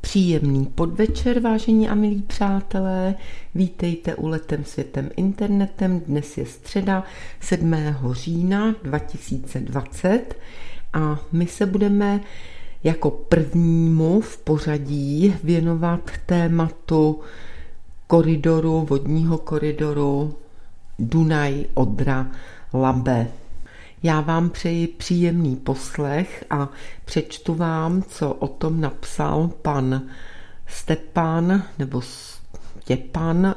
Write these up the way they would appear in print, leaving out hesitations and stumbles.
Příjemný podvečer, vážení a milí přátelé. Vítejte u Letem světem internetem. Dnes je středa 7. října 2020 a my se budeme jako prvnímu v pořadí věnovat tématu vodního koridoru Dunaj-Odra-Labe. Já vám přeji příjemný poslech a přečtu vám, co o tom napsal pan Štěpán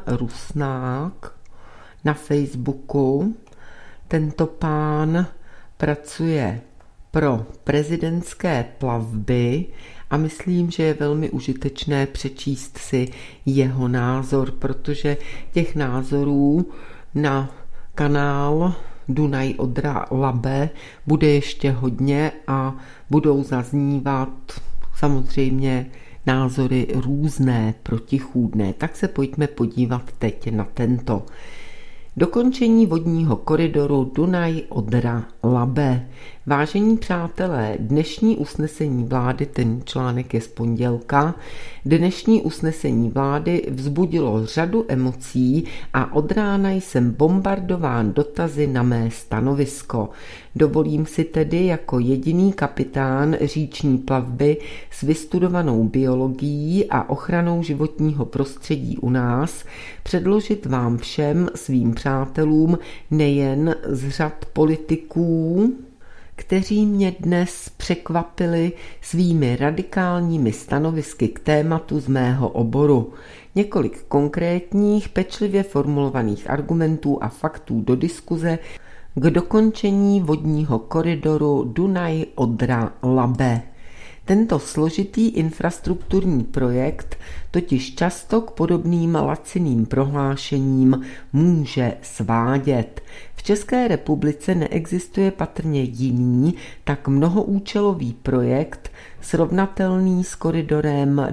Rusnák na Facebooku. Tento pán pracuje pro prezidentské plavby a myslím, že je velmi užitečné přečíst si jeho názor, protože těch názorů na kanál Dunaj-Odra-Labe bude ještě hodně a budou zaznívat samozřejmě názory různé, protichůdné. Tak se pojďme podívat teď na tento. Dokončení vodního koridoru Dunaj-Odra-Labe. Vážení přátelé, dnešní usnesení vlády, ten článek je z pondělka, dnešní usnesení vlády vzbudilo řadu emocí a od rána jsem bombardován dotazy na mé stanovisko. Dovolím si tedy jako jediný kapitán říční plavby s vystudovanou biologií a ochranou životního prostředí u nás předložit vám všem svým přátelům nejen z řad politiků, kteří mě dnes překvapili svými radikálními stanovisky k tématu z mého oboru. Několik konkrétních, pečlivě formulovaných argumentů a faktů do diskuze k dokončení vodního koridoru Dunaj-Odra-Labe. Tento složitý infrastrukturní projekt totiž často k podobným laciným prohlášením může svádět. V České republice neexistuje patrně jiný tak mnohoúčelový projekt srovnatelný s koridorem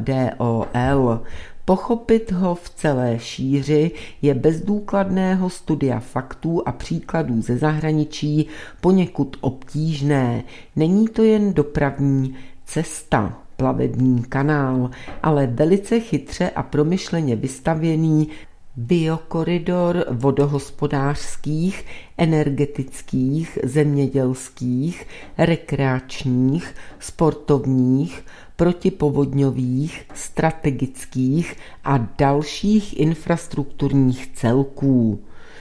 DOL. Pochopit ho v celé šíři je bez důkladného studia faktů a příkladů ze zahraničí poněkud obtížné. Není to jen dopravní cesta, plavební kanál, ale velice chytře a promyšleně vystavěný biokoridor vodohospodářských, energetických, zemědělských, rekreačních, sportovních, protipovodňových, strategických a dalších infrastrukturních celků.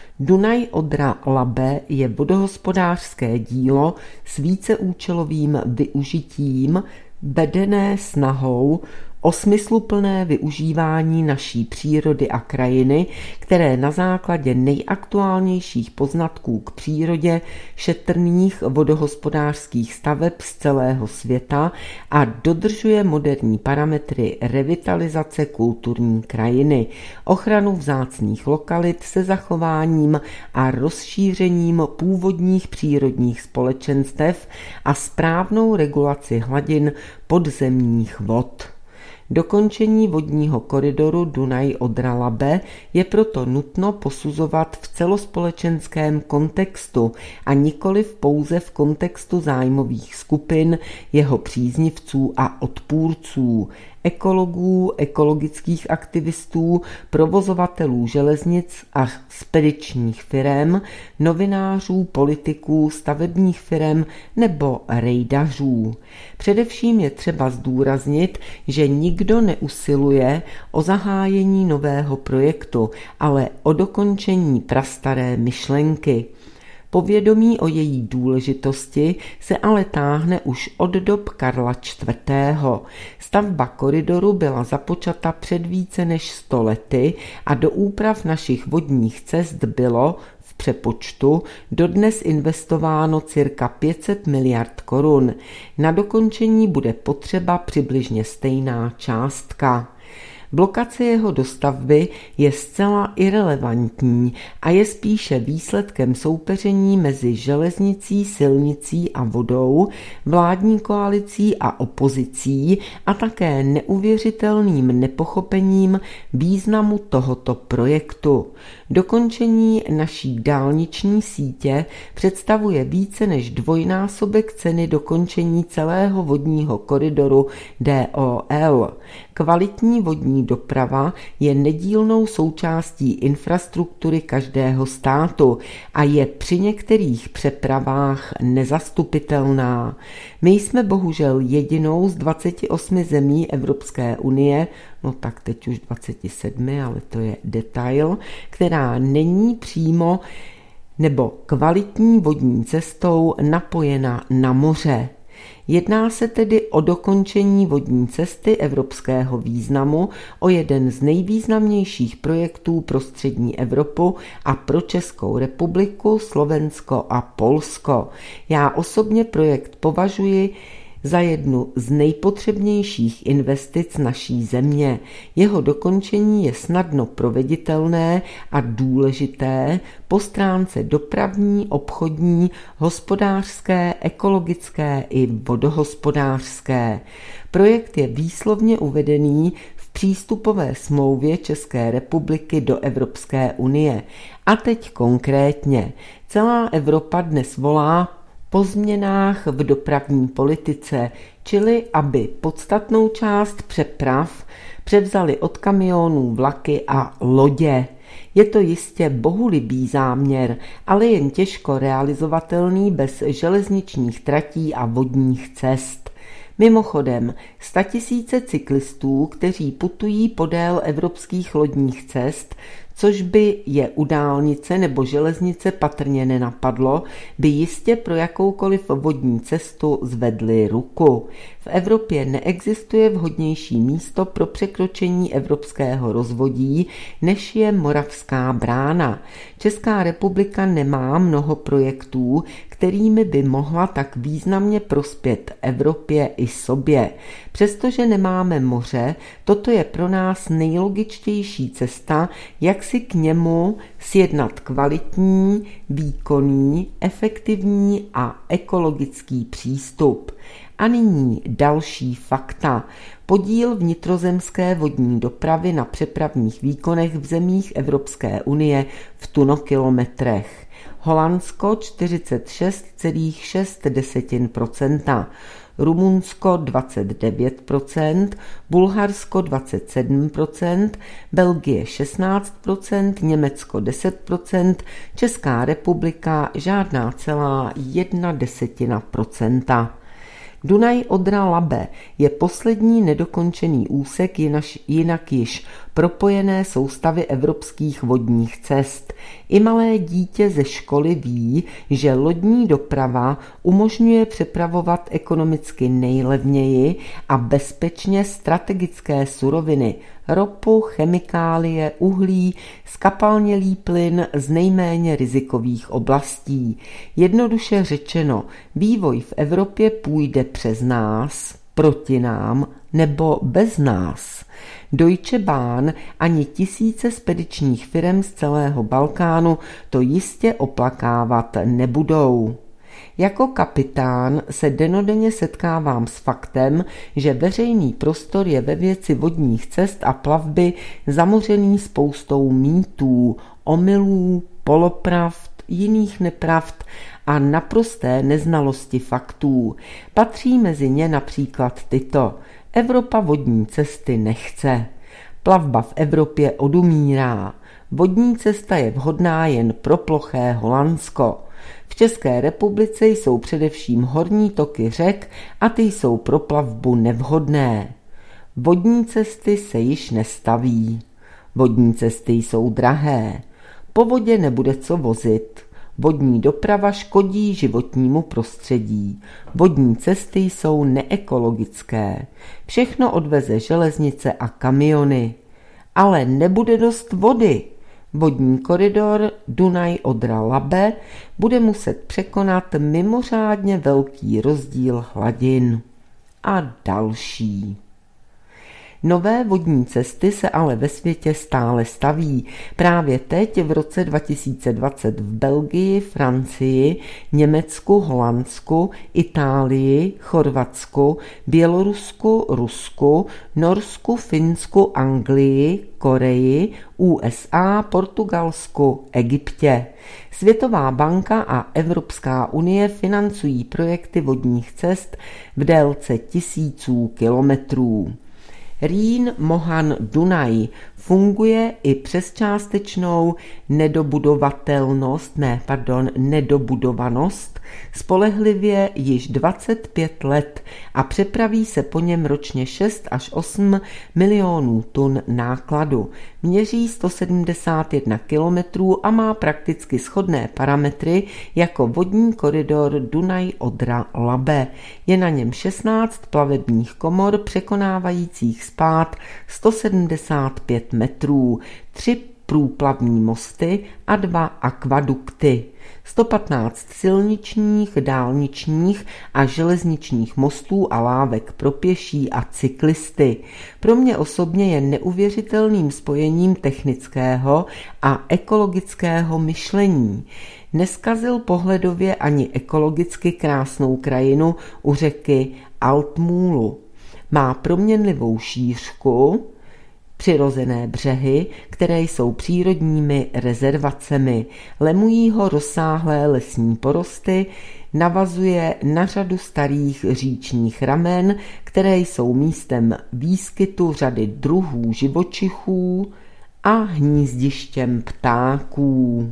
Dunaj-Odra-Labe je vodohospodářské dílo s víceúčelovým využitím, vedené snahou o smysluplné využívání naší přírody a krajiny, které na základě nejaktuálnějších poznatků k přírodě šetrných vodohospodářských staveb z celého světa a dodržuje moderní parametry revitalizace kulturní krajiny, ochranu vzácných lokalit se zachováním a rozšířením původních přírodních společenstev a správnou regulaci hladin podzemních vod. Dokončení vodního koridoru Dunaj-Odra-Labe je proto nutno posuzovat v celospolečenském kontextu a nikoliv pouze v kontextu zájmových skupin, jeho příznivců a odpůrců, ekologů, ekologických aktivistů, provozovatelů železnic a spedičních firem, novinářů, politiků, stavebních firem nebo rejdařů. Především je třeba zdůraznit, že nikdo neusiluje o zahájení nového projektu, ale o dokončení prastaré myšlenky. Povědomí o její důležitosti se ale táhne už od dob Karla IV. Stavba koridoru byla započata před více než 100 lety a do úprav našich vodních cest bylo v přepočtu dodnes investováno cirka 500 miliard korun. Na dokončení bude potřeba přibližně stejná částka. Blokace jeho dostavby je zcela irelevantní a je spíše výsledkem soupeření mezi železnicí, silnicí a vodou, vládní koalicí a opozicí a také neuvěřitelným nepochopením významu tohoto projektu. Dokončení naší dálniční sítě představuje více než dvojnásobek ceny dokončení celého vodního koridoru DOL. Kvalitní vodní doprava je nedílnou součástí infrastruktury každého státu a je při některých přepravách nezastupitelná. My jsme bohužel jedinou z 28 zemí Evropské unie, no tak teď už 27, ale to je detail, která není přímo nebo kvalitní vodní cestou napojena na moře. Jedná se tedy o dokončení vodní cesty evropského významu, o jeden z nejvýznamnějších projektů pro střední Evropu a pro Českou republiku, Slovensko a Polsko. Já osobně projekt považuji za jednu z nejpotřebnějších investic naší země. Jeho dokončení je snadno proveditelné a důležité po stránce dopravní, obchodní, hospodářské, ekologické i vodohospodářské. Projekt je výslovně uvedený v přístupové smlouvě České republiky do Evropské unie. A teď konkrétně. Celá Evropa dnes volá po změnách v dopravní politice, čili aby podstatnou část přeprav převzali od kamionů vlaky a lodě. Je to jistě bohulibý záměr, ale jen těžko realizovatelný bez železničních tratí a vodních cest. Mimochodem, 100 000 cyklistů, kteří putují podél evropských lodních cest, což by je u dálnice nebo železnice patrně nenapadlo, by jistě pro jakoukoliv vodní cestu zvedli ruku. V Evropě neexistuje vhodnější místo pro překročení evropského rozvodí, než je Moravská brána. Česká republika nemá mnoho projektů, kterými by mohla tak významně prospět Evropě i sobě. Přestože nemáme moře, toto je pro nás nejlogičtější cesta, jak si k němu sjednat kvalitní, výkonný, efektivní a ekologický přístup. A nyní další fakta. Podíl vnitrozemské vodní dopravy na přepravních výkonech v zemích Evropské unie v tunokilometrech. Holandsko 46,6%, Rumunsko 29%, Bulharsko 27%, Belgie 16%, Německo 10%, Česká republika žádná celá 0,1%. Dunaj-Odra-Labe je poslední nedokončený úsek jinak již propojené soustavy evropských vodních cest. I malé dítě ze školy ví, že lodní doprava umožňuje přepravovat ekonomicky nejlevněji a bezpečně strategické suroviny, ropu, chemikálie, uhlí, skapalnělý plyn z nejméně rizikových oblastí. Jednoduše řečeno, vývoj v Evropě půjde přes nás, proti nám nebo bez nás. Deutsche Bahn ani tisíce spedičních firem z celého Balkánu to jistě oplakávat nebudou. Jako kapitán se dennodenně setkávám s faktem, že veřejný prostor je ve věci vodních cest a plavby zamořený spoustou mýtů, omylů, polopravd, jiných nepravd a naprosté neznalosti faktů. Patří mezi ně například tyto. Evropa vodní cesty nechce. Plavba v Evropě odumírá. Vodní cesta je vhodná jen pro ploché Holandsko. V České republice jsou především horní toky řek a ty jsou pro plavbu nevhodné. Vodní cesty se již nestaví. Vodní cesty jsou drahé. Po vodě nebude co vozit. Vodní doprava škodí životnímu prostředí. Vodní cesty jsou neekologické. Všechno odveze železnice a kamiony. Ale nebude dost vody. Vodní koridor Dunaj-Odra-Labe bude muset překonat mimořádně velký rozdíl hladin. A další. Nové vodní cesty se ale ve světě stále staví. Právě teď v roce 2020 v Belgii, Francii, Německu, Holandsku, Itálii, Chorvatsku, Bělorusku, Rusku, Norsku, Finsku, Anglii, Koreji, USA, Portugalsku, Egyptě. Světová banka a Evropská unie financují projekty vodních cest v délce tisíců kilometrů. Rýn-Mohan-Dunaj funguje i přes částečnou nedobudovanost spolehlivě již 25 let a přepraví se po něm ročně 6 až 8 milionů tun nákladu. Měří 171 kilometrů a má prakticky shodné parametry jako vodní koridor Dunaj-Odra-Labe. Je na něm 16 plavebních komor překonávajících spád 175 metrů, 3 průplavní mosty a 2 akvadukty. 115 silničních, dálničních a železničních mostů a lávek pro pěší a cyklisty. Pro mě osobně je neuvěřitelným spojením technického a ekologického myšlení. Neskazil pohledově ani ekologicky krásnou krajinu u řeky Altmúlu. Má proměnlivou šířku, přirozené břehy, které jsou přírodními rezervacemi. Lemují ho rozsáhlé lesní porosty, navazuje na řadu starých říčních ramen, které jsou místem výskytu řady druhů živočichů a hnízdištěm ptáků.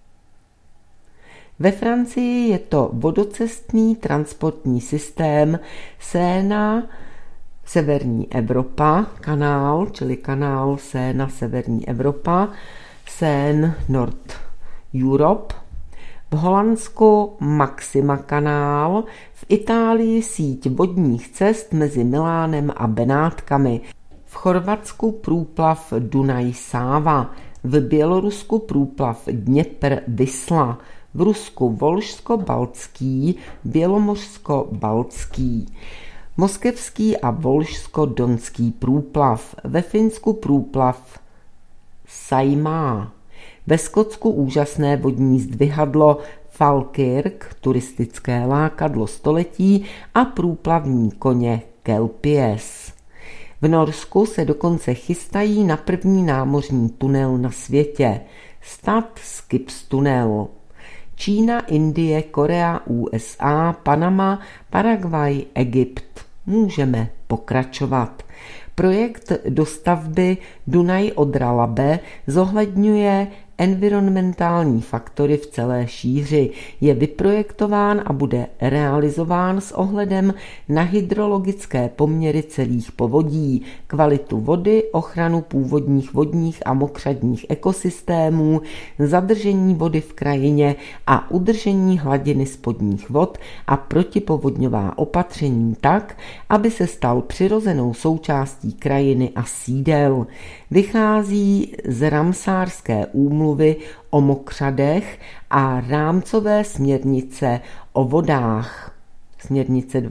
Ve Francii je to vodocestný transportní systém Seine Severní Evropa, kanál, čili kanál Seine Severní Evropa, Seine Nord Europe, v Holandsku Maxima kanál, v Itálii síť vodních cest mezi Milánem a Benátkami, v Chorvatsku průplav Dunaj-Sáva, v Bělorusku průplav Dněpr-Visla, v Rusku Volžsko-Baltský, Bělomořsko-Baltský, Moskevský a Volžsko-Donský průplav, ve Finsku průplav Saimaa, ve Skotsku úžasné vodní zdvihadlo Falkirk, turistické lákadlo století a průplavní koně Kelpies. V Norsku se dokonce chystají na první námořní tunel na světě, Stad Skipstunnel. Čína, Indie, Korea, USA, Panama, Paraguay, Egypt. Můžeme pokračovat. Projekt dostavby Dunaj-Odra-Labe zohledňuje environmentální faktory v celé šíři. Je vyprojektován a bude realizován s ohledem na hydrologické poměry celých povodí, kvalitu vody, ochranu původních vodních a mokřadních ekosystémů, zadržení vody v krajině a udržení hladiny spodních vod a protipovodňová opatření tak, aby se stal přirozenou součástí krajiny a sídel. Vychází z Ramsárské úmluvy o mokřadech a rámcové směrnice o vodách, směrnice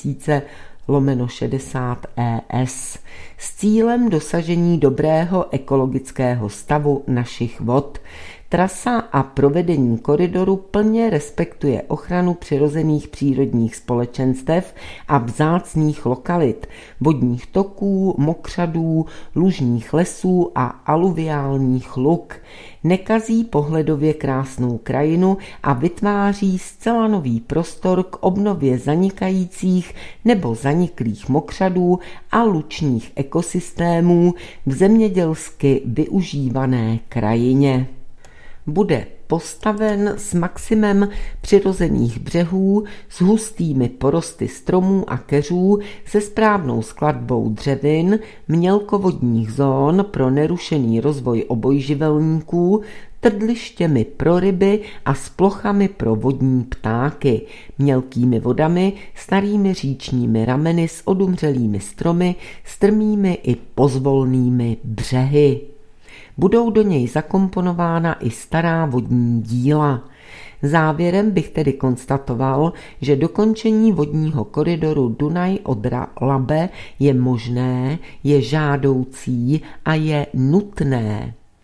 2000/60/ES, s cílem dosažení dobrého ekologického stavu našich vod. Trasa a provedení koridoru plně respektuje ochranu přirozených přírodních společenstev a vzácných lokalit, vodních toků, mokřadů, lužních lesů a aluviálních luk. Nekazí pohledově krásnou krajinu a vytváří zcela nový prostor k obnově zanikajících nebo zaniklých mokřadů a lučních ekosystémů v zemědělsky využívané krajině. Bude postaven s maximem přirozených břehů, s hustými porosty stromů a keřů, se správnou skladbou dřevin, mělkovodních zón pro nerušený rozvoj obojživelníků, trdlištěmi pro ryby a s plochami pro vodní ptáky, mělkými vodami, starými říčními rameny s odumřelými stromy, strmými i pozvolnými břehy. Budou do něj zakomponována i stará vodní díla. Závěrem bych tedy konstatoval, že dokončení vodního koridoru Dunaj-Odra-Labe je možné, je žádoucí a je nutné.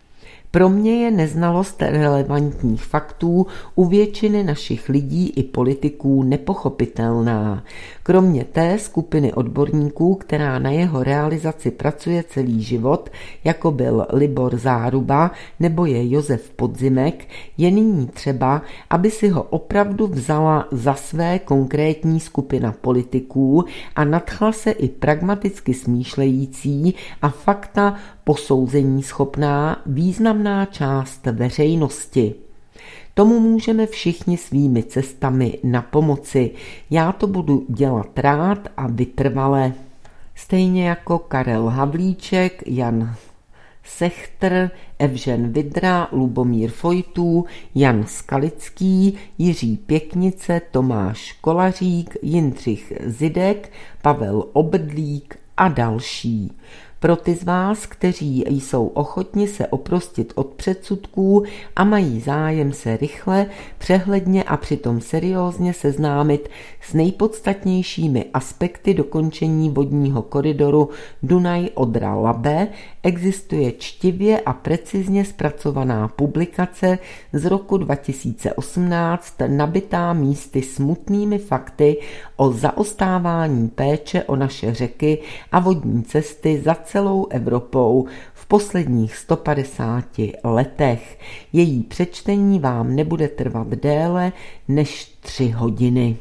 Pro mě je neznalost relevantních faktů u většiny našich lidí i politiků nepochopitelná. Kromě té skupiny odborníků, která na jeho realizaci pracuje celý život, jako byl Libor Záruba nebo je Josef Podzimek, je nyní třeba, aby si ho opravdu vzala za své konkrétní skupina politiků a nadchla se i pragmaticky smýšlející a fakta posouzení schopná významná část veřejnosti. Tomu můžeme všichni svými cestami napomoci. Já to budu dělat rád a vytrvale. Stejně jako Karel Havlíček, Jan Sechtr, Evžen Vidra, Lubomír Fojtů, Jan Skalický, Jiří Pěknice, Tomáš Kolařík, Jindřich Zidek, Pavel Obrdlík a další. Pro ty z vás, kteří jsou ochotni se oprostit od předsudků a mají zájem se rychle, přehledně a přitom seriózně seznámit s nejpodstatnějšími aspekty dokončení vodního koridoru Dunaj-Odra-Labe, existuje čtivě a precizně zpracovaná publikace z roku 2018 nabitá místy smutnými fakty o zaostávání péče o naše řeky a vodní cesty za celou Evropou v posledních 150 letech. Její přečtení vám nebude trvat déle než 3 hodiny.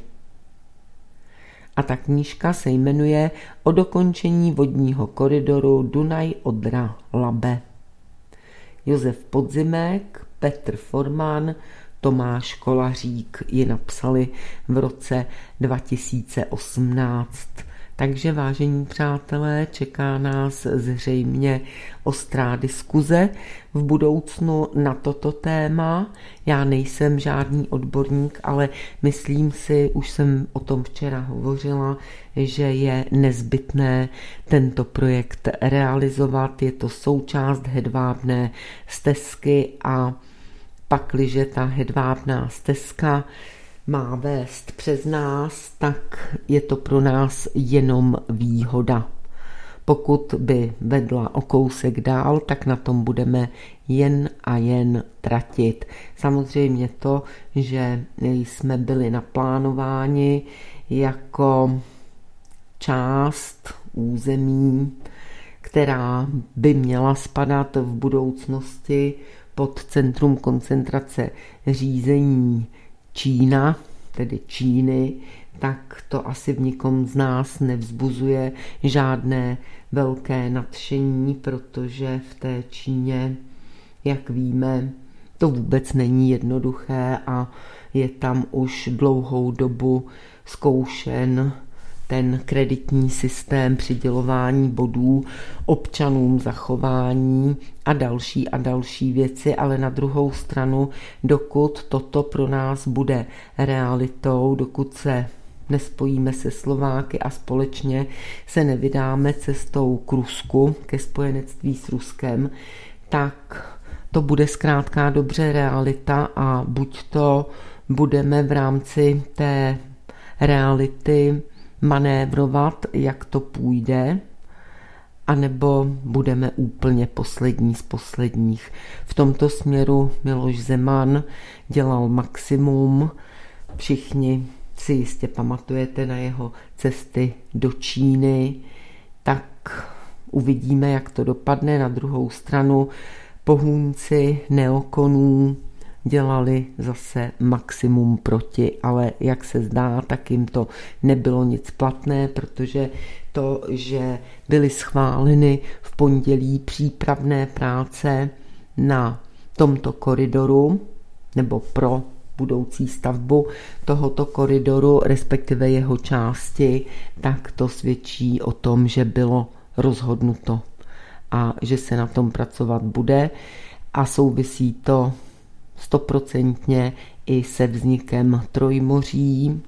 A ta knížka se jmenuje O dokončení vodního koridoru Dunaj-Odra-Labe. Josef Podzimek, Petr Forman, Tomáš Kolařík ji napsali v roce 2018. Takže, vážení přátelé, čeká nás zřejmě ostrá diskuze v budoucnu na toto téma. Já nejsem žádný odborník, ale myslím si, už jsem o tom včera hovořila, že je nezbytné tento projekt realizovat. Je to součást hedvábné stezky a pakliže ta hedvábná stezka má vést přes nás, tak je to pro nás jenom výhoda. Pokud by vedla o kousek dál, tak na tom budeme jen a jen tratit. Samozřejmě to, že jsme byli naplánováni jako část území, která by měla spadat v budoucnosti pod centrum koncentrace řízení Čína, tedy Číny, tak to asi v nikom z nás nevzbuzuje žádné velké nadšení, protože v té Číně, jak víme, to vůbec není jednoduché a je tam už dlouhou dobu zkoušen ten kreditní systém přidělování bodů občanům za chování a další věci, ale na druhou stranu, dokud toto pro nás bude realitou, dokud se nespojíme se Slováky a společně se nevydáme cestou k Rusku, ke spojenectví s Ruskem, tak to bude zkrátka dobře realita a buď to budeme v rámci té reality manévrovat, jak to půjde, anebo budeme úplně poslední z posledních. V tomto směru Miloš Zeman dělal maximum. Všichni si jistě pamatujete na jeho cesty do Číny, tak uvidíme, jak to dopadne. Na druhou stranu pohůnci neokonů dělali zase maximum proti, ale jak se zdá, tak jim to nebylo nic platné, protože to, že byly schváleny v pondělí přípravné práce na tomto koridoru nebo pro budoucí stavbu tohoto koridoru, respektive jeho části, tak to svědčí o tom, že bylo rozhodnuto a že se na tom pracovat bude a souvisí to 100% i se vznikem Trojmoří.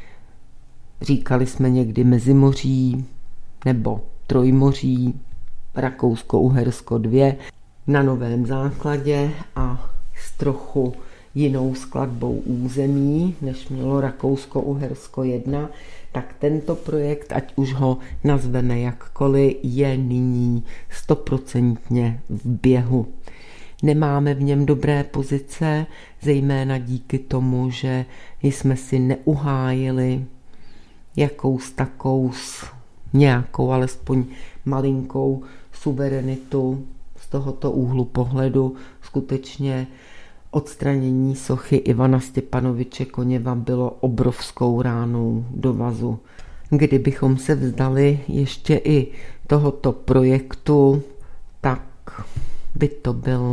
Říkali jsme někdy Mezimoří nebo Trojmoří, Rakousko-Uhersko 2 na novém základě a s trochu jinou skladbou území, než mělo Rakousko-Uhersko 1, tak tento projekt, ať už ho nazveme jakkoliv, je nyní 100% v běhu. nemáme v něm dobré pozice, zejména díky tomu, že jsme si neuhájili nějakou alespoň malinkou suverenitu. Z tohoto úhlu pohledu skutečně odstranění sochy Ivana Stěpanoviče Koněva bylo obrovskou ránou do vazu. Kdybychom se vzdali ještě i tohoto projektu, tak by to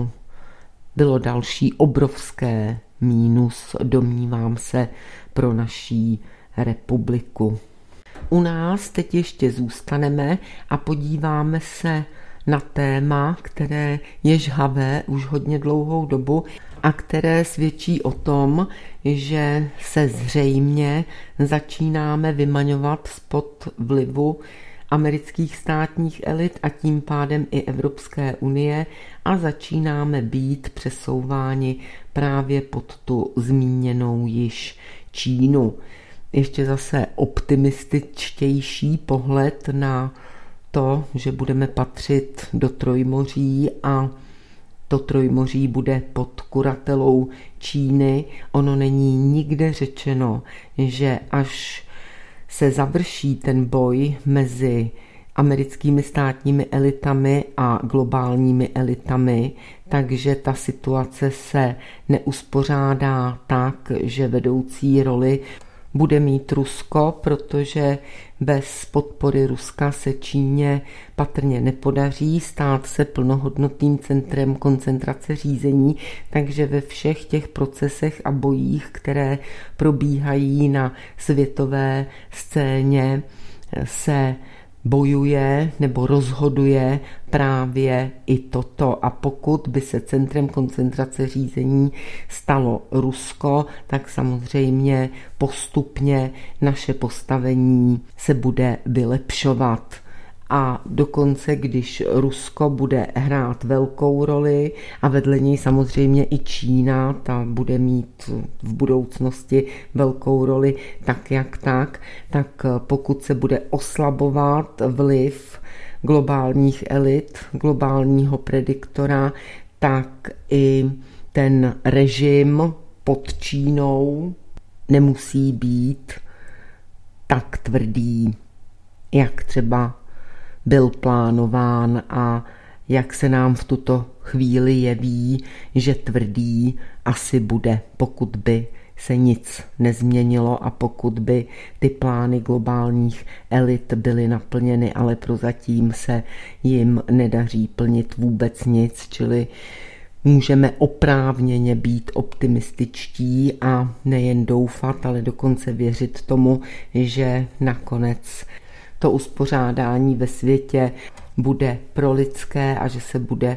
bylo další obrovské mínus, domnívám se, pro naší republiku. U nás teď ještě zůstaneme a podíváme se na téma, které je žhavé už hodně dlouhou dobu a které svědčí o tom, že se zřejmě začínáme vymaňovat spod vlivu amerických státních elit a tím pádem i Evropské unie a začínáme být přesouváni právě pod tu zmíněnou již Čínu. Ještě zase optimističtější pohled na to, že budeme patřit do Trojmoří a to Trojmoří bude pod kuratelou Číny. Ono není nikde řečeno, že až se završí ten boj mezi americkými státními elitami a globálními elitami, takže ta situace se neuspořádá tak, že vedoucí roli bude mít Rusko, protože bez podpory Ruska se Číně patrně nepodaří stát se plnohodnotným centrem koncentrace řízení, takže ve všech těch procesech a bojích, které probíhají na světové scéně, se bojuje nebo rozhoduje právě i toto. A pokud by se centrem koncentrace řízení stalo Rusko, tak samozřejmě postupně naše postavení se bude vylepšovat. A dokonce, když Rusko bude hrát velkou roli a vedle něj samozřejmě i Čína, ta bude mít v budoucnosti velkou roli tak pokud se bude oslabovat vliv globálních elit, globálního prediktora, tak i ten režim pod Čínou nemusí být tak tvrdý, jak třeba byl plánován a jak se nám v tuto chvíli jeví, že tvrdý asi bude, pokud by se nic nezměnilo a pokud by ty plány globálních elit byly naplněny, ale prozatím se jim nedaří plnit vůbec nic, čili můžeme oprávněně být optimističtí a nejen doufat, ale dokonce věřit tomu, že nakonec to uspořádání ve světě bude prolidské a že se bude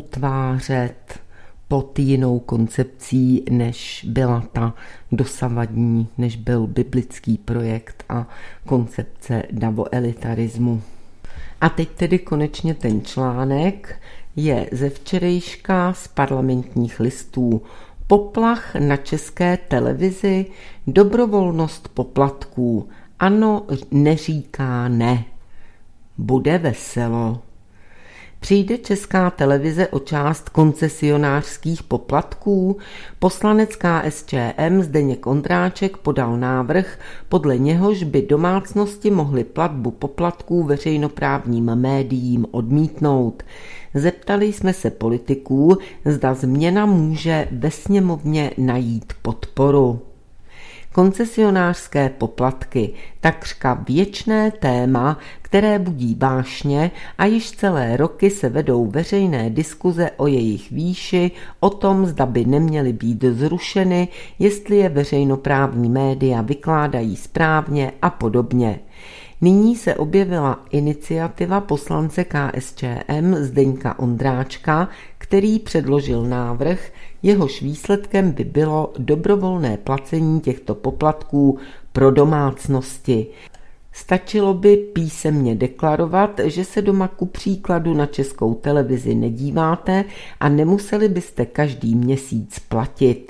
utvářet pod jinou koncepcí, než byla ta dosavadní, než byl biblický projekt a koncepce davoelitarismu. A teď tedy konečně ten článek je ze včerejška z Parlamentních listů. Poplach na České televizi, dobrovolnost poplatků. ANO neříká ne. Bude veselo. Přijde Česká televize o část koncesionářských poplatků? Poslanec KSČM Zdeněk Ondráček podal návrh, podle něhož by domácnosti mohly platbu poplatků veřejnoprávním médiím odmítnout. Zeptali jsme se politiků, zda změna může ve sněmovně najít podporu. Koncesionářské poplatky, takřka věčné téma, které budí vášně a již celé roky se vedou veřejné diskuze o jejich výši, o tom, zda by neměly být zrušeny, jestli je veřejnoprávní média vykládají správně a podobně. Nyní se objevila iniciativa poslance KSČM Zdeňka Ondráčka, který předložil návrh, jehož výsledkem by bylo dobrovolné placení těchto poplatků pro domácnosti. Stačilo by písemně deklarovat, že se doma ku příkladu na Českou televizi nedíváte a nemuseli byste každý měsíc platit.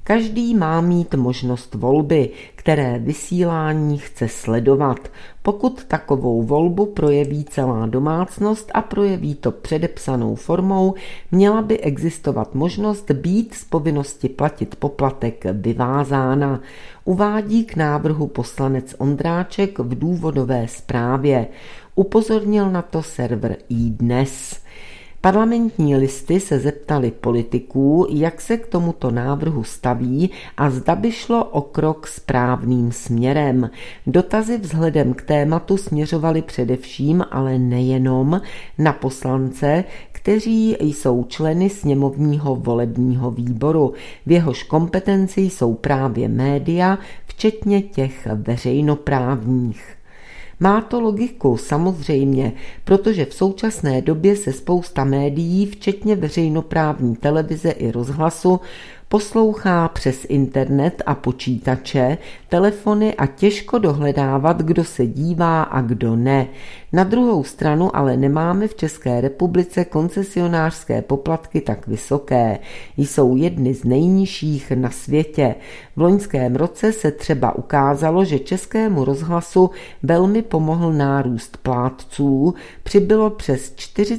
Každý má mít možnost volby, které vysílání chce sledovat. Pokud takovou volbu projeví celá domácnost a projeví to předepsanou formou, měla by existovat možnost být z povinnosti platit poplatek vyvázána, uvádí k návrhu poslanec Ondráček v důvodové zprávě. Upozornil na to server iDnes. Parlamentní listy se zeptali politiků, jak se k tomuto návrhu staví a zda by šlo o krok správným směrem. Dotazy vzhledem k tématu směřovaly především, ale nejenom, na poslance, kteří jsou členy sněmovního volebního výboru. V jehož kompetenci jsou právě média, včetně těch veřejnoprávních. Má to logiku, samozřejmě, protože v současné době se spousta médií, včetně veřejnoprávní televize i rozhlasu, poslouchá přes internet a počítače, telefony a těžko dohledávat, kdo se dívá a kdo ne. Na druhou stranu ale nemáme v České republice koncesionářské poplatky tak vysoké. Jsou jedny z nejnižších na světě. V loňském roce se třeba ukázalo, že Českému rozhlasu velmi pomohl nárůst plátců, přibylo přes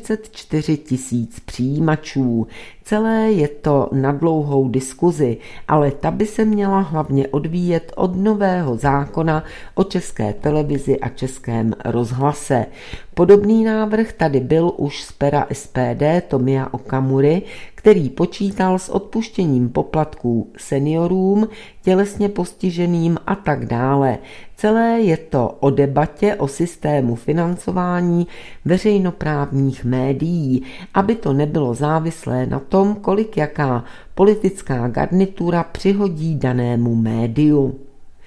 44 000 přijímačů. Celé je to na dlouhou diskuzi, ale ta by se měla hlavně odvíjet od nového zákona o České televizi a Českém rozhlase. Podobný návrh tady byl už z pera SPD Tomia Okamury, který počítal s odpuštěním poplatků seniorům, tělesně postiženým a tak dále. Celé je to o debatě o systému financování veřejnoprávních médií, aby to nebylo závislé na tom, kolik jaká politická garnitura přihodí danému médiu.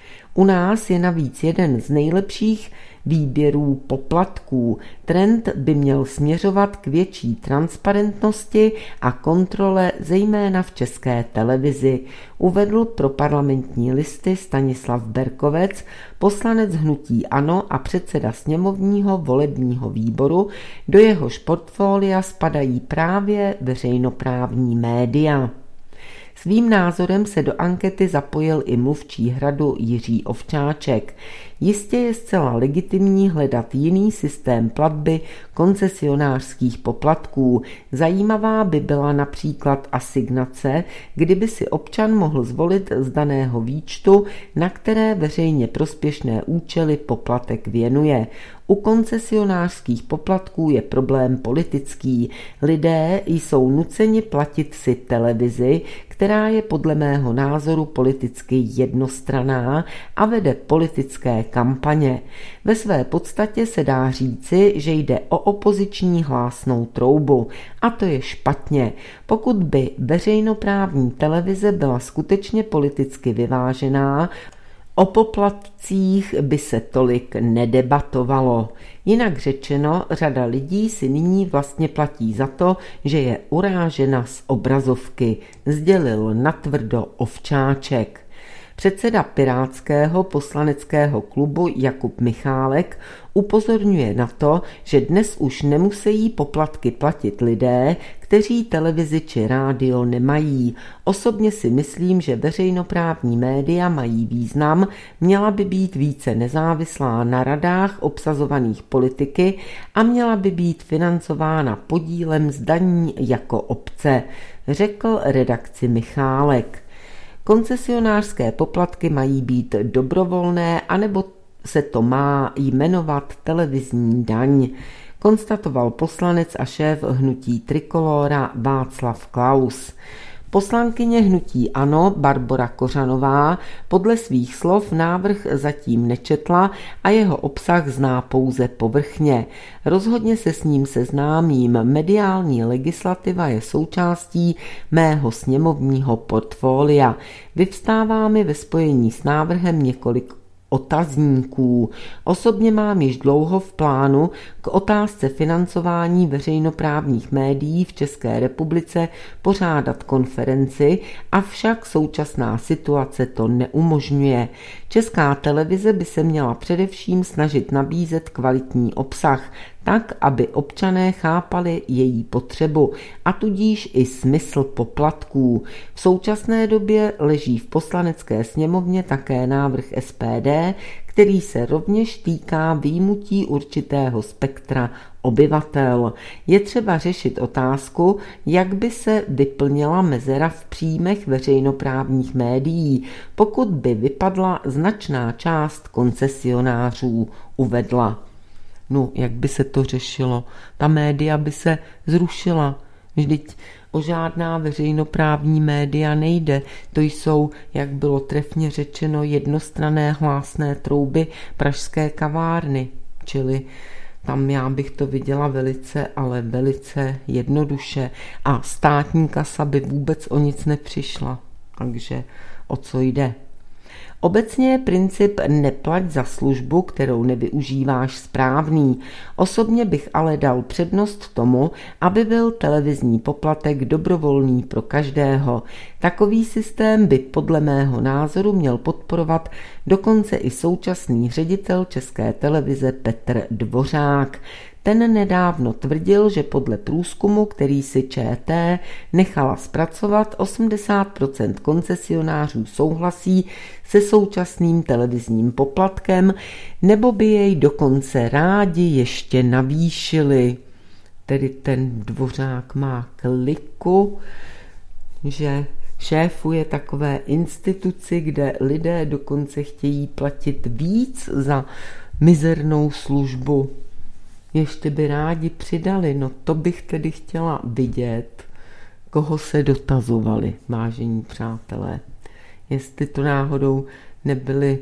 U nás je navíc jeden z nejlepších výběrů poplatků. Trend by měl směřovat k větší transparentnosti a kontrole, zejména v České televizi, uvedl pro Parlamentní listy Stanislav Berkovec, poslanec hnutí ANO a předseda sněmovního volebního výboru, do jehož portfolia spadají právě veřejnoprávní média. Svým názorem se do ankety zapojil i mluvčí Hradu Jiří Ovčáček. Jistě je zcela legitimní hledat jiný systém platby koncesionářských poplatků. Zajímavá by byla například asignace, kdyby si občan mohl zvolit z daného výčtu, na které veřejně prospěšné účely poplatek věnuje. U koncesionářských poplatků je problém politický. Lidé jsou nuceni platit si televizi, která je podle mého názoru politicky jednostranná a vede politické kampaně. Ve své podstatě se dá říci, že jde o opoziční hlásnou troubu. A to je špatně. Pokud by veřejnoprávní televize byla skutečně politicky vyvážená, o poplatcích by se tolik nedebatovalo. Jinak řečeno, řada lidí si nyní vlastně platí za to, že je urážena z obrazovky, sdělil natvrdo Ovčáček. Předseda pirátského poslaneckého klubu Jakub Michálek upozorňuje na to, že dnes už nemusí poplatky platit lidé, kteří televizi či rádio nemají. Osobně si myslím, že veřejnoprávní média mají význam, měla by být více nezávislá na radách obsazovaných politiky a měla by být financována podílem z daní jako obce, řekl redakci Michálek. Koncesionářské poplatky mají být dobrovolné, anebo se to má jmenovat televizní daň, konstatoval poslanec a šéf hnutí Trikolóra Václav Klaus. Poslankyně hnutí ANO Barbora Kořanová podle svých slov návrh zatím nečetla a jeho obsah zná pouze povrchně. Rozhodně se s ním seznámím. Mediální legislativa je součástí mého sněmovního portfolia. Vyvstává mi ve spojení s návrhem několik otazníků. Osobně mám již dlouho v plánu k otázce financování veřejnoprávních médií v České republice pořádat konferenci, avšak současná situace to neumožňuje. Česká televize by se měla především snažit nabízet kvalitní obsah, tak, aby občané chápali její potřebu a tudíž i smysl poplatků. V současné době leží v Poslanecké sněmovně také návrh SPD, který se rovněž týká vyjmutí určitého spektra obyvatel. Je třeba řešit otázku, jak by se vyplnila mezera v příjmech veřejnoprávních médií, pokud by vypadla značná část koncesionářů, uvedla. No, jak by se to řešilo? Ta média by se zrušila. Vždyť o žádná veřejnoprávní média nejde. To jsou, jak bylo trefně řečeno, jednostranné hlásné trouby pražské kavárny. Čili tam já bych to viděla velice, ale velice jednoduše. A státní kasa by vůbec o nic nepřišla. Takže o co jde? Obecně je princip neplať za službu, kterou nevyužíváš, správný. Osobně bych ale dal přednost tomu, aby byl televizní poplatek dobrovolný pro každého. Takový systém by podle mého názoru měl podporovat dokonce i současný ředitel České televize Petr Dvořák. Ten nedávno tvrdil, že podle průzkumu, který si ČT nechala zpracovat, 80% koncesionářů souhlasí se současným televizním poplatkem, nebo by jej dokonce rádi ještě navýšili. Tedy ten Dvořák má kliku, že šéfuje takové instituci, kde lidé dokonce chtějí platit víc za mizernou službu. Ještě by rádi přidali, no to bych tedy chtěla vidět, koho se dotazovali, vážení přátelé. Jestli to náhodou nebyli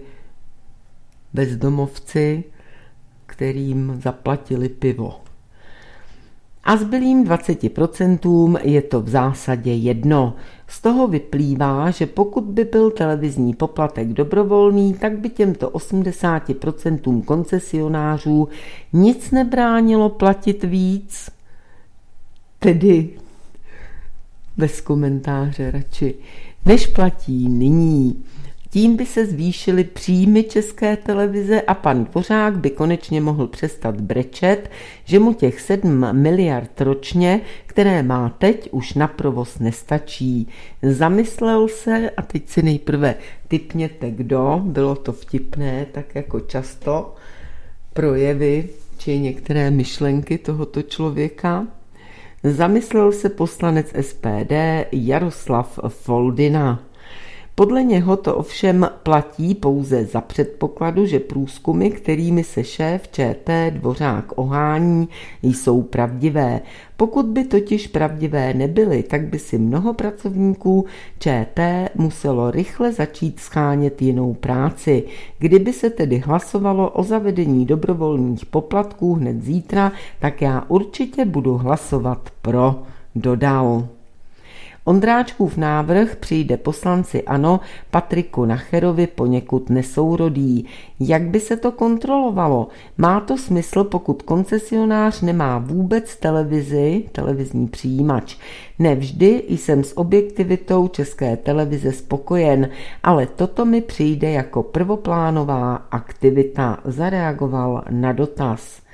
bezdomovci, kterým zaplatili pivo. A zbylým 20% je to v zásadě jedno. Z toho vyplývá, že pokud by byl televizní poplatek dobrovolný, tak by těmto 80% koncesionářů nic nebránilo platit víc. Tedy bez komentáře radši, než platí nyní. Tím by se zvýšily příjmy České televize a pan Dvořák by konečně mohl přestat brečet, že mu těch 7 miliard ročně, které má teď, už na provoz nestačí. Zamyslel se, a teď si nejprve tipněte kdo, bylo to vtipné, tak jako často projevy či některé myšlenky tohoto člověka. Zamyslel se poslanec SPD Jaroslav Foldyna. Podle něho to ovšem platí pouze za předpokladu, že průzkumy, kterými se šéf ČT Dvořák ohání, jsou pravdivé. Pokud by totiž pravdivé nebyly, tak by si mnoho pracovníků ČT muselo rychle začít shánět jinou práci. Kdyby se tedy hlasovalo o zavedení dobrovolných poplatků hned zítra, tak já určitě budu hlasovat pro, dodal. Ondráčkův návrh přijde poslanci ANO Patriku Nacherovi poněkud nesourodý. Jak by se to kontrolovalo? Má to smysl, pokud koncesionář nemá vůbec televizní přijímač. Nevždy jsem s objektivitou České televize spokojen, ale toto mi přijde jako prvoplánová aktivita, zareagoval na dotaz.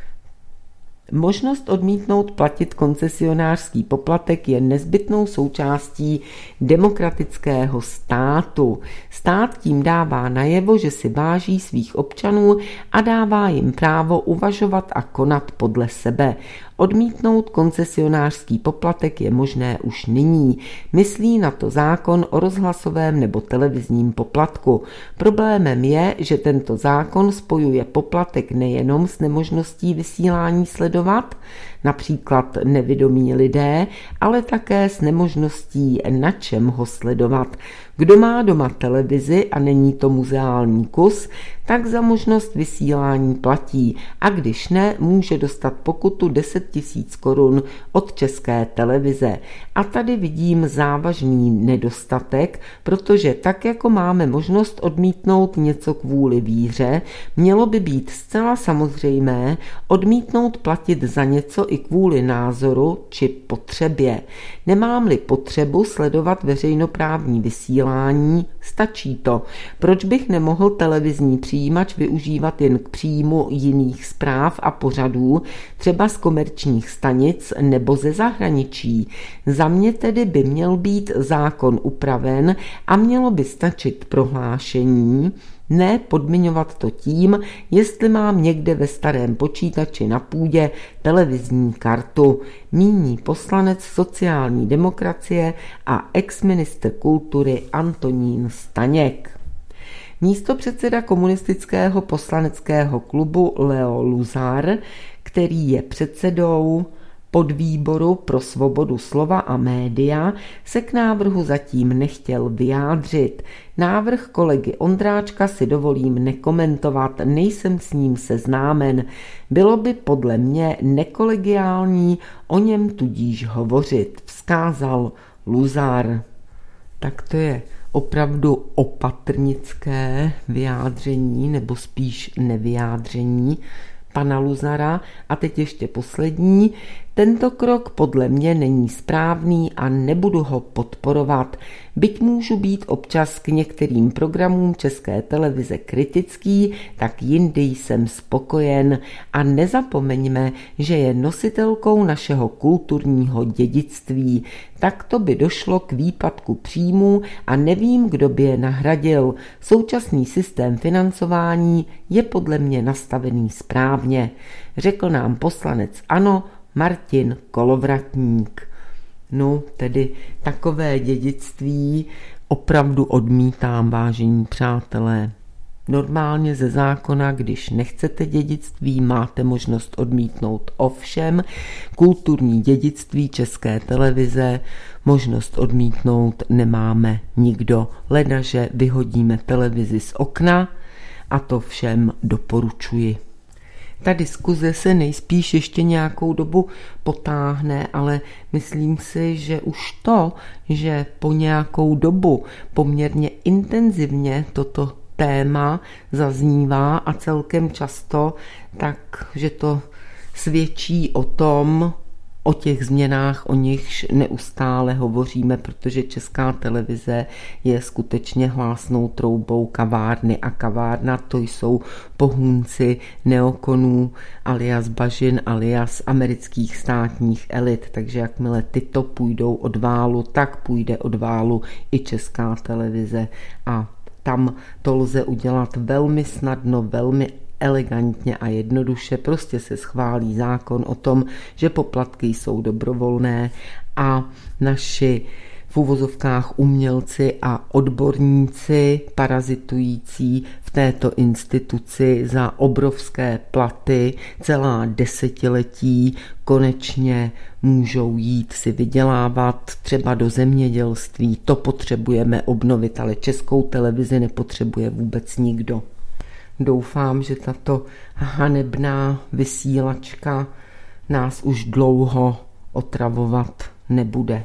Možnost odmítnout platit koncesionářský poplatek je nezbytnou součástí demokratického státu. Stát tím dává najevo, že si váží svých občanů a dává jim právo uvažovat a konat podle sebe. Odmítnout koncesionářský poplatek je možné už nyní. Myslí na to zákon o rozhlasovém nebo televizním poplatku. Problémem je, že tento zákon spojuje poplatek nejenom s nemožností vysílání sledovat, například nevidomí lidé, ale také s nemožností na čem ho sledovat. Kdo má doma televizi a není to muzeální kus, tak za možnost vysílání platí a když ne, může dostat pokutu 10 000 korun od České televize. A tady vidím závažný nedostatek, protože tak jako máme možnost odmítnout něco kvůli víře, mělo by být zcela samozřejmé odmítnout platit za něco i kvůli názoru či potřebě. Nemám-li potřebu sledovat veřejnoprávní vysílání, vysílání, stačí to. Proč bych nemohl televizní přijímač využívat jen k příjmu jiných zpráv a pořadů, třeba z komerčních stanic nebo ze zahraničí? Za mě tedy by měl být zákon upraven a mělo by stačit prohlášení, ne podmiňovat to tím, jestli mám někde ve starém počítači na půdě televizní kartu, míní poslanec sociální demokracie a exministr kultury Antonín Staněk. Místopředseda komunistického poslaneckého klubu Leo Luzar, který je předsedou podvýboru pro svobodu slova a média, se k návrhu zatím nechtěl vyjádřit. Návrh kolegy Ondráčka si dovolím nekomentovat, nejsem s ním seznámen. Bylo by podle mě nekolegiální o něm tudíž hovořit, vzkázal Luzar. Tak to je opravdu opatrnické vyjádření, nebo spíš nevyjádření pana Luzara. A teď ještě poslední. Tento krok podle mě není správný a nebudu ho podporovat. Byť můžu být občas k některým programům České televize kritický, tak jindy jsem spokojen. A nezapomeňme, že je nositelkou našeho kulturního dědictví. Takto by došlo k výpadku příjmů a nevím, kdo by je nahradil. Současný systém financování je podle mě nastavený správně, řekl nám poslanec ANO Martin Kolovratník. No, tedy takové dědictví opravdu odmítám, vážení přátelé. Normálně ze zákona, když nechcete dědictví, máte možnost odmítnout. Ovšem, kulturní dědictví České televize možnost odmítnout nemáme nikdo. Ledaže vyhodíme televizi z okna a to všem doporučuji. Ta diskuze se nejspíš ještě nějakou dobu potáhne, ale myslím si, že už to, že po nějakou dobu poměrně intenzivně toto téma zaznívá a celkem často, takže to svědčí o těch změnách, o nichž neustále hovoříme, protože Česká televize je skutečně hlásnou troubou kavárny a kavárna to jsou pohůnci neokonů alias bažin alias amerických státních elit, takže jakmile tyto půjdou od válu, tak půjde od válu i Česká televize a tam to lze udělat velmi snadno, velmi elegantně a jednoduše. Prostě se schválí zákon o tom, že poplatky jsou dobrovolné a naši v uvozovkách umělci a odborníci parazitující v této instituci za obrovské platy celá desetiletí konečně můžou jít si vydělávat třeba do zemědělství. To potřebujeme obnovit, ale Českou televizi nepotřebuje vůbec nikdo. Doufám, že tato hanebná vysílačka nás už dlouho otravovat nebude.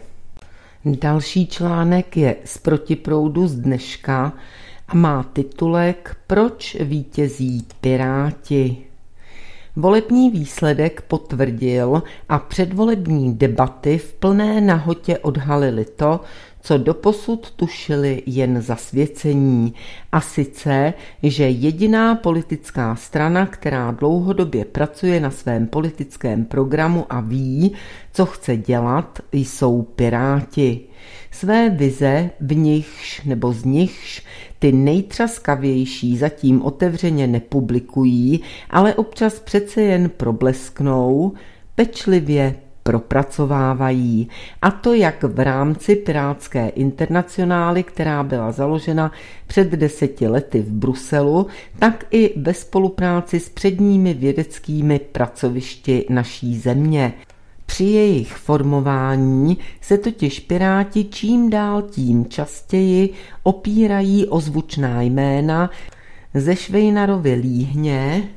Další článek je z Protiproudu z dneška a má titulek Proč vítězí Piráti? Volební výsledek potvrdil a předvolební debaty v plné nahotě odhalily to, co doposud tušili jen zasvěcení, a sice, že jediná politická strana, která dlouhodobě pracuje na svém politickém programu a ví, co chce dělat, jsou Piráti. Své vize z nichž ty nejtřaskavější zatím otevřeně nepublikují, ale občas přece jen problesknou, pečlivě propracovávají. A to jak v rámci Pirátské internacionály, která byla založena před 10 lety v Bruselu, tak i ve spolupráci s předními vědeckými pracovišti naší země. Při jejich formování se totiž Piráti čím dál tím častěji opírají o zvučná jména ze Švejnarovy Líhně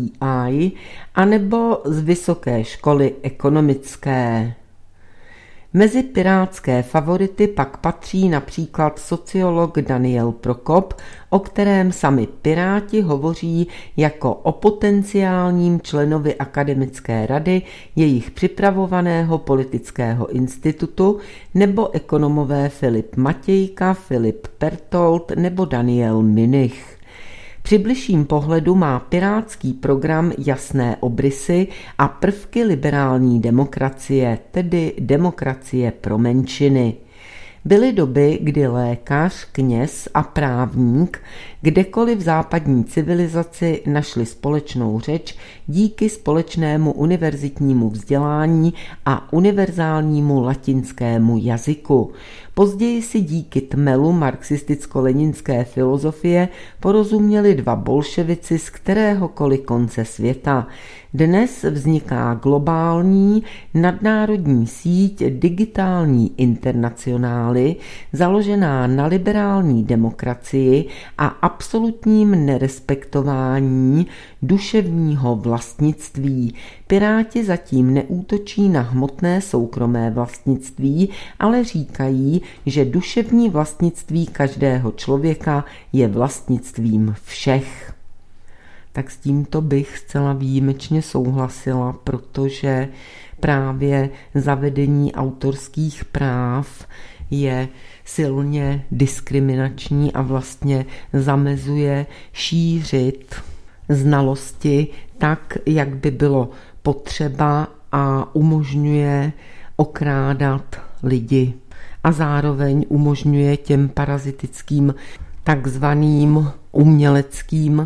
CERGE / anebo z Vysoké školy ekonomické. Mezi pirátské favority pak patří například sociolog Daniel Prokop, o kterém sami Piráti hovoří jako o potenciálním členovi akademické rady jejich připravovaného politického institutu, nebo ekonomové Filip Matějka, Filip Pertold nebo Daniel Münnich. Při bližším pohledu má pirátský program jasné obrysy a prvky liberální demokracie, tedy demokracie pro menšiny. Byly doby, kdy lékař, kněz a právník kdekoliv v západní civilizaci našli společnou řeč díky společnému univerzitnímu vzdělání a univerzálnímu latinskému jazyku. Později si díky tmelu marxisticko-leninské filozofie porozuměli dva bolševici z kteréhokoliv konce světa. Dnes vzniká globální nadnárodní síť digitální internacionály, založená na liberální demokracii a absolutním nerespektování duševního vlastnictví. Piráti zatím neútočí na hmotné soukromé vlastnictví, ale říkají, že duševní vlastnictví každého člověka je vlastnictvím všech. Tak s tímto bych zcela výjimečně souhlasila, protože právě zavedení autorských práv je silně diskriminační a vlastně zamezuje šířit znalosti tak, jak by bylo potřeba a umožňuje okrádat lidi. A zároveň umožňuje těm parazitickým takzvaným uměleckým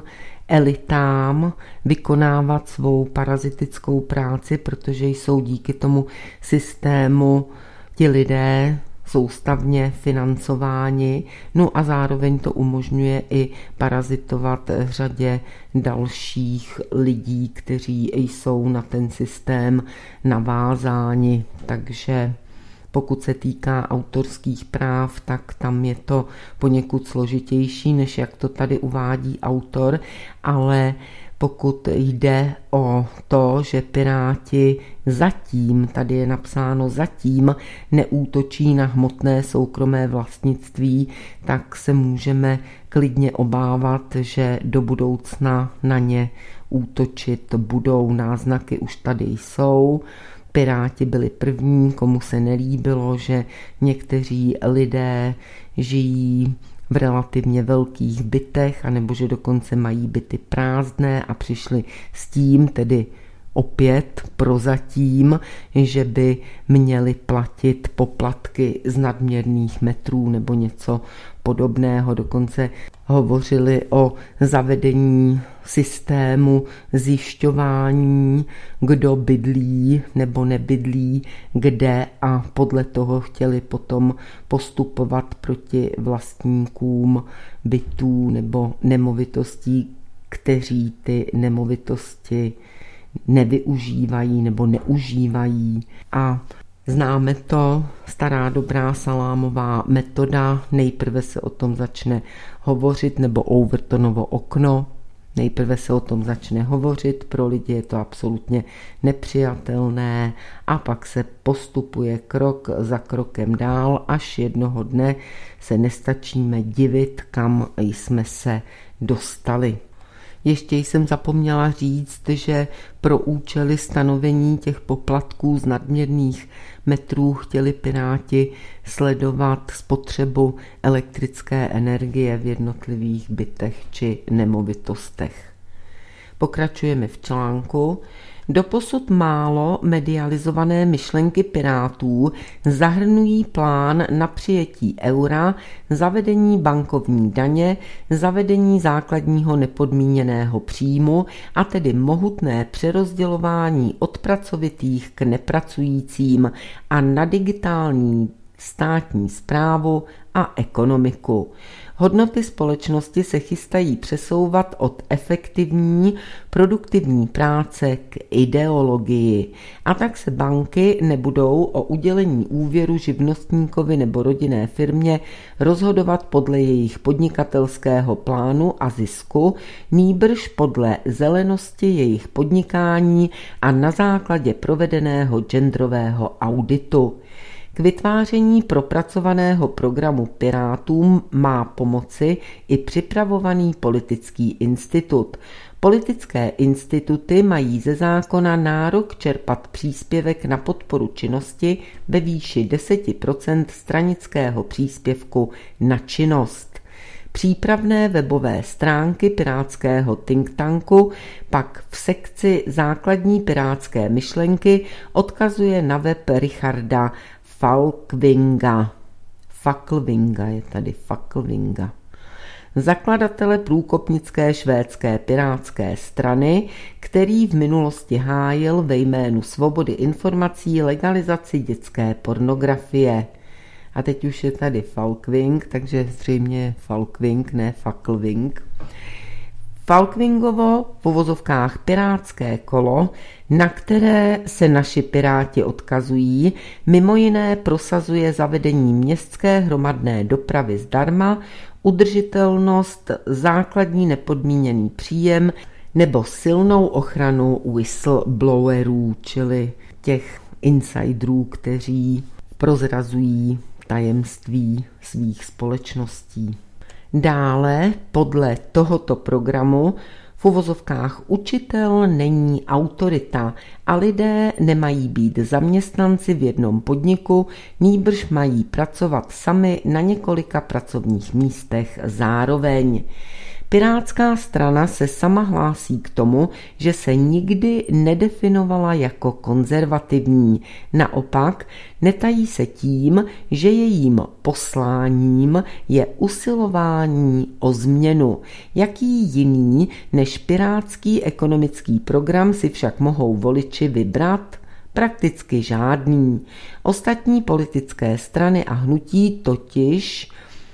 elitám vykonávat svou parazitickou práci, protože jsou díky tomu systému ti lidé soustavně financováni, no a zároveň to umožňuje i parazitovat řadě dalších lidí, kteří jsou na ten systém navázáni. Takže pokud se týká autorských práv, tak tam je to poněkud složitější, než jak to tady uvádí autor, ale pokud jde o to, že Piráti zatím, tady je napsáno zatím, neútočí na hmotné soukromé vlastnictví, tak se můžeme klidně obávat, že do budoucna na ně útočit budou. Náznaky už tady jsou. Piráti byli první, komu se nelíbilo, že někteří lidé žijí v relativně velkých bytech, anebo že dokonce mají byty prázdné a přišli s tím, tedy opět prozatím, že by měli platit poplatky z nadměrných metrů nebo něco podobného. Dokonce hovořili o zavedení systému zjišťování, kdo bydlí nebo nebydlí, kde, a podle toho chtěli potom postupovat proti vlastníkům bytů nebo nemovitostí, kteří ty nemovitosti nevyužívají nebo neužívají. A známe to, stará dobrá salámová metoda, nejprve se o tom začne hovořit, nebo Overtonovo okno, nejprve se o tom začne hovořit, pro lidi je to absolutně nepřijatelné a pak se postupuje krok za krokem dál, až jednoho dne se nestačíme divit, kam jsme se dostali. Ještě jsem zapomněla říct, že pro účely stanovení těch poplatků z nadměrných metrů chtěli Piráti sledovat spotřebu elektrické energie v jednotlivých bytech či nemovitostech. Pokračujeme v článku. Doposud málo medializované myšlenky Pirátů zahrnují plán na přijetí eura, zavedení bankovní daně, zavedení základního nepodmíněného příjmu, a tedy mohutné přerozdělování od pracovitých k nepracujícím a na digitální státní správu a ekonomiku. Hodnoty společnosti se chystají přesouvat od efektivní, produktivní práce k ideologii. A tak se banky nebudou o udělení úvěru živnostníkovi nebo rodinné firmě rozhodovat podle jejich podnikatelského plánu a zisku, nýbrž podle zelenosti jejich podnikání a na základě provedeného genderového auditu. K vytváření propracovaného programu Pirátům má pomoci i připravovaný politický institut. Politické instituty mají ze zákona nárok čerpat příspěvek na podporu činnosti ve výši 10% stranického příspěvku na činnost. Přípravné webové stránky pirátského think tanku pak v sekci základní pirátské myšlenky odkazuje na web Richarda Falkvinga, zakladatele průkopnické švédské pirátské strany, který v minulosti hájil ve jménu svobody informací legalizaci dětské pornografie. A teď už je tady Falkving, takže zřejmě Falkving, ne Falkving. Falkvingovo v uvozovkách pirátské kolo, na které se naši piráti odkazují, mimo jiné prosazuje zavedení městské hromadné dopravy zdarma, udržitelnost, základní nepodmíněný příjem nebo silnou ochranu whistleblowerů, čili těch insiderů, kteří prozrazují tajemství svých společností. Dále podle tohoto programu v uvozovkách učitel není autorita a lidé nemají být zaměstnanci v jednom podniku, nýbrž mají pracovat sami na několika pracovních místech zároveň. Pirátská strana se sama hlásí k tomu, že se nikdy nedefinovala jako konzervativní. Naopak, netají se tím, že jejím posláním je usilování o změnu. Jaký jiný než pirátský ekonomický program si však mohou voliči vybrat? Prakticky žádný. Ostatní politické strany a hnutí totiž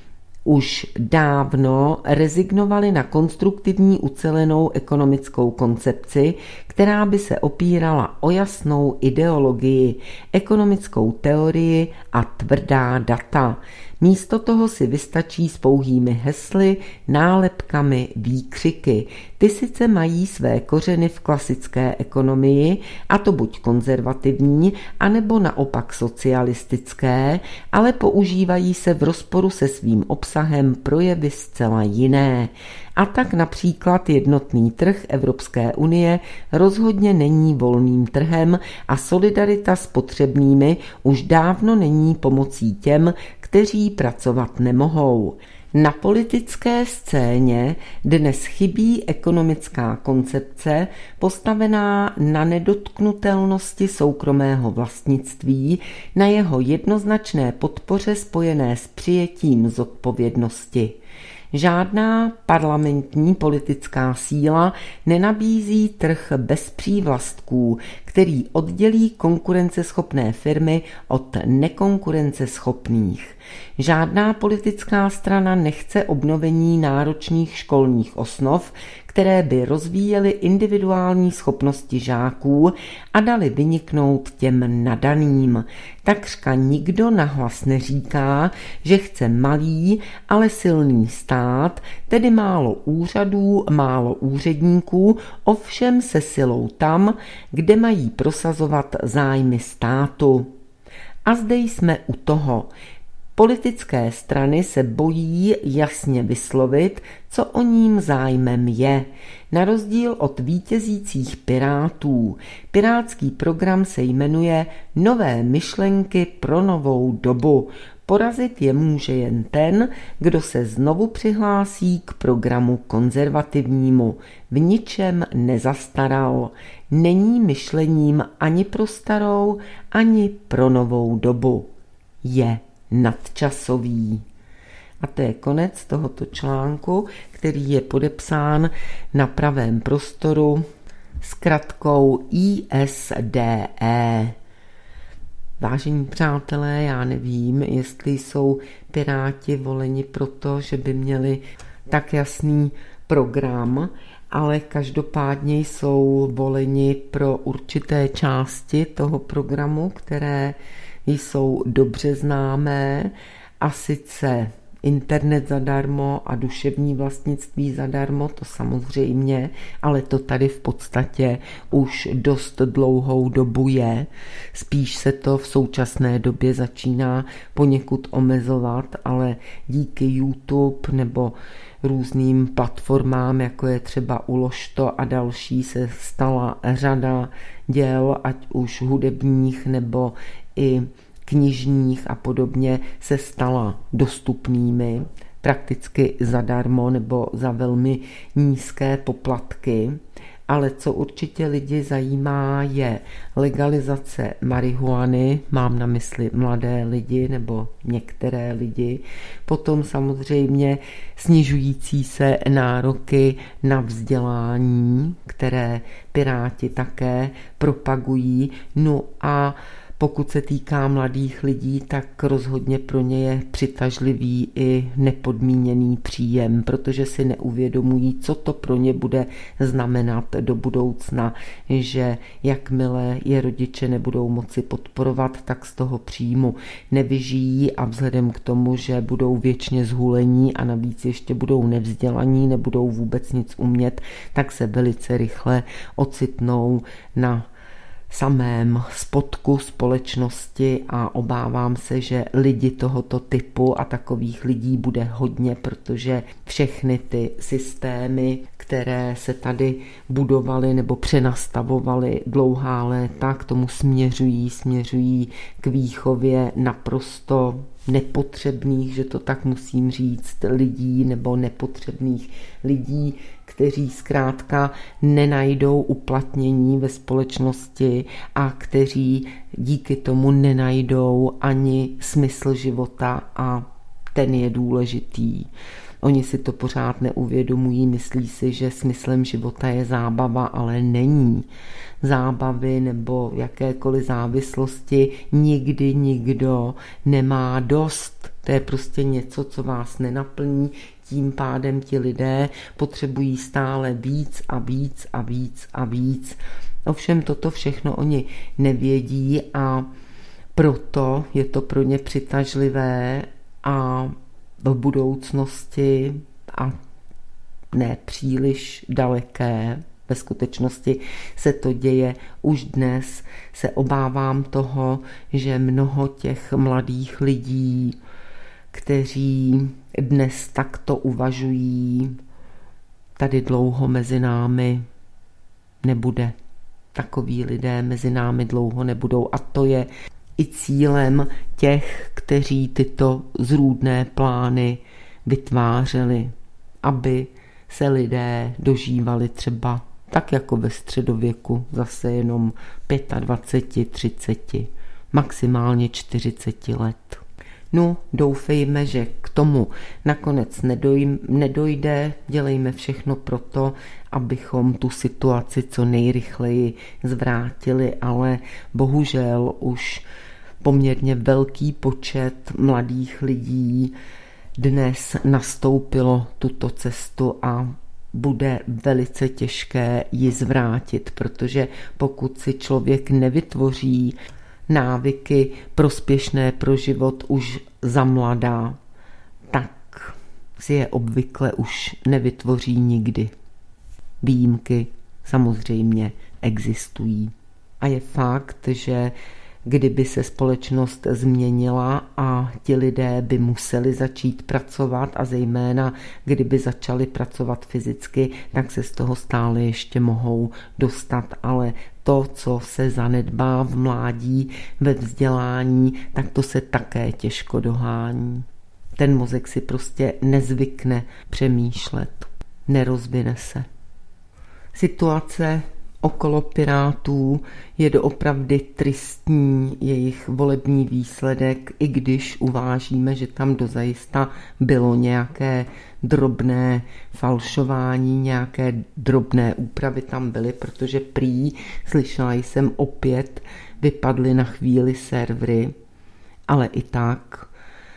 už dávno rezignovali na konstruktivní ucelenou ekonomickou koncepci, která by se opírala o jasnou ideologii, ekonomickou teorii a tvrdá data. Místo toho si vystačí s pouhými hesly, nálepkami, výkřiky. Ty sice mají své kořeny v klasické ekonomii, a to buď konzervativní, anebo naopak socialistické, ale používají se v rozporu se svým obsahem projevy zcela jiné. A tak například jednotný trh Evropské unie rozhodně není volným trhem a solidarita s potřebnými už dávno není pomocí těm, kteří pracovat nemohou. Na politické scéně dnes chybí ekonomická koncepce postavená na nedotknutelnosti soukromého vlastnictví, na jeho jednoznačné podpoře spojené s přijetím zodpovědnosti. Žádná parlamentní politická síla nenabízí trh bez přívlastků, který oddělí konkurenceschopné firmy od nekonkurenceschopných. Žádná politická strana nechce obnovení náročných školních osnov, které by rozvíjely individuální schopnosti žáků a dali vyniknout těm nadaným. Takřka nikdo nahlas neříká, že chce malý, ale silný stát, tedy málo úřadů, málo úředníků, ovšem se silou tam, kde mají prosazovat zájmy státu. A zde jsme u toho. Politické strany se bojí jasně vyslovit, co o ním zájmem je. Na rozdíl od vítězících pirátů, pirátský program se jmenuje Nové myšlenky pro novou dobu. Porazit je může jen ten, kdo se znovu přihlásí k programu konzervativnímu. V ničem nezastaral. Není myšlením ani pro starou, ani pro novou dobu. Je nadčasový. A to je konec tohoto článku, který je podepsán na Pravém prostoru zkratkou ISDE. Vážení přátelé, já nevím, jestli jsou Piráti voleni proto, že by měli tak jasný program, ale každopádně jsou voleni pro určité části toho programu, které jsou dobře známé, a sice internet zadarmo a duševní vlastnictví zadarmo, to samozřejmě, ale to tady v podstatě už dost dlouhou dobu je. Spíš se to v současné době začíná poněkud omezovat, ale díky YouTube nebo různým platformám, jako je třeba Uložto a další, se stala řada děl, ať už hudebních nebo i knižních a podobně, se stala dostupnými prakticky zadarmo nebo za velmi nízké poplatky. Ale co určitě lidi zajímá, je legalizace marihuany, mám na mysli mladé lidi nebo některé lidi, potom samozřejmě snižující se nároky na vzdělání, které Piráti také propagují, no a pokud se týká mladých lidí, tak rozhodně pro ně je přitažlivý i nepodmíněný příjem, protože si neuvědomují, co to pro ně bude znamenat do budoucna, že jakmile je rodiče nebudou moci podporovat, tak z toho příjmu nevyžijí a vzhledem k tomu, že budou věčně zhulení a navíc ještě budou nevzdělaní, nebudou vůbec nic umět, tak se velice rychle ocitnou na samém spodku společnosti a obávám se, že lidi tohoto typu a takových lidí bude hodně, protože všechny ty systémy, které se tady budovaly nebo přenastavovaly dlouhá léta, k tomu směřují k výchově naprosto nepotřebných, že to tak musím říct, lidí nebo nepotřebných lidí, kteří zkrátka nenajdou uplatnění ve společnosti a kteří díky tomu nenajdou ani smysl života a ten je důležitý. Oni si to pořád neuvědomují, myslí si, že smyslem života je zábava, ale není. Zábavy nebo jakékoliv závislosti nikdy nikdo nemá dost. To je prostě něco, co vás nenaplní, tím pádem ti lidé potřebují stále víc a víc a víc a víc. Ovšem toto všechno oni nevědí a proto je to pro ně přitažlivé a v budoucnosti a ne příliš daleké, ve skutečnosti se to děje už dnes, se obávám toho, že mnoho těch mladých lidí, kteří dnes takto uvažují, tady dlouho mezi námi nebude. Takoví lidé mezi námi dlouho nebudou a to je i cílem těch, kteří tyto zrůdné plány vytvářeli, aby se lidé dožívali třeba tak jako ve středověku, zase jenom 25, 30, maximálně 40 let. No, doufejme, že k tomu nakonec nedojde, dělejme všechno proto, abychom tu situaci co nejrychleji zvrátili, ale bohužel už poměrně velký počet mladých lidí dnes nastoupilo tuto cestu a bude velice těžké ji zvrátit, protože pokud si člověk nevytvoří návyky prospěšné pro život už za mladá, tak si je obvykle už nevytvoří nikdy. Výjimky samozřejmě existují. A je fakt, že kdyby se společnost změnila a ti lidé by museli začít pracovat a zejména kdyby začali pracovat fyzicky, tak se z toho stále ještě mohou dostat, ale to, co se zanedbá v mládí, ve vzdělání, tak to se také těžko dohání. Ten mozek si prostě nezvykne přemýšlet, nerozvine se. Situace okolo Pirátů je doopravdy tristní jejich volební výsledek, i když uvážíme, že tam dozajista bylo nějaké drobné falšování, nějaké drobné úpravy tam byly, protože prý, slyšela jsem, opět vypadly na chvíli servery, ale i tak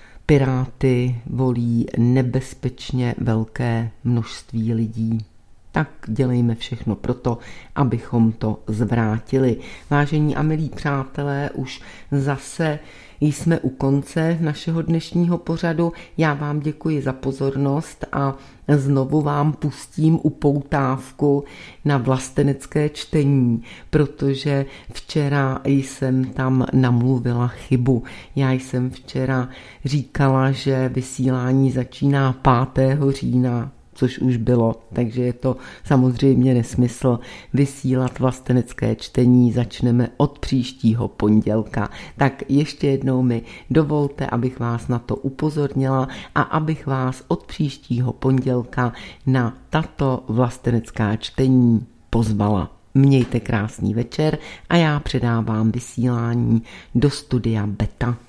Piráty volí nebezpečně velké množství lidí. tak dělejme všechno pro to, abychom to zvrátili. Vážení a milí přátelé, už zase jsme u konce našeho dnešního pořadu. Já vám děkuji za pozornost a znovu vám pustím upoutávku na vlastenecké čtení, protože včera jsem tam namluvila chybu. Já jsem včera říkala, že vysílání začíná 5. října, což už bylo, takže je to samozřejmě nesmysl. Vysílat vlastenecké čtení začneme od příštího pondělka. Tak ještě jednou mi dovolte, abych vás na to upozornila a abych vás od příštího pondělka na tato vlastenecká čtení pozvala. Mějte krásný večer a já předávám vysílání do studia Beta.